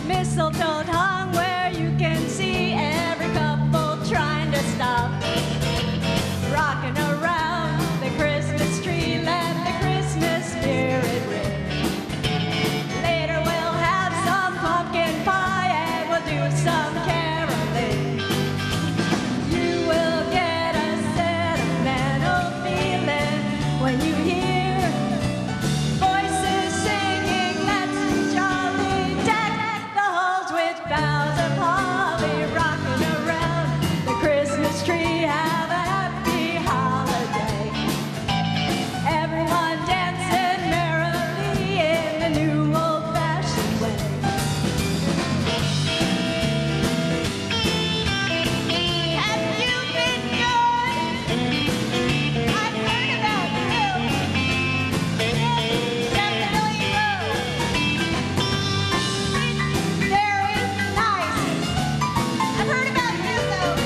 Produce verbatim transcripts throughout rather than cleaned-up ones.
Mistletoe hung where you can see every couple trying to stop. Rocking around the Christmas tree, let the Christmas spirit ring. Later we'll have some pumpkin pie and we'll do some caroling. You will get a sentimental feeling when you hear voices singing, let's be jolly, deck the halls with boughs of holly, rocking around the Christmas tree. Have a happy holiday. Everyone dancing merrily in the new old-fashioned way. Have you been good? I've heard about you. Yes, definitely will. Very nice. I've heard about you though.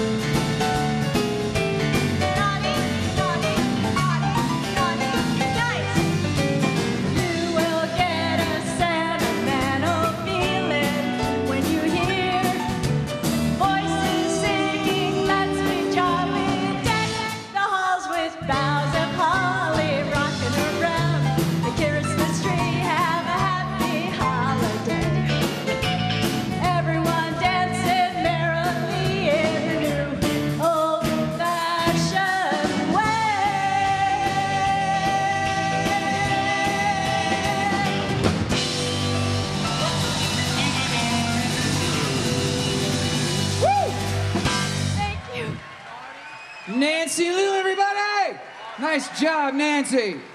Naughty, naughty, naughty, naughty, nice. You will get a sentimental feeling when you hear voices singing, let's be jolly, deck the halls with boughs of holly, rocking around the Christmas tree. Have a happy holiday. Everyone dancing merrily in the new old-fashioned way. Woo! Thank you. Nancy Lou, everybody! Nice job, Nancy.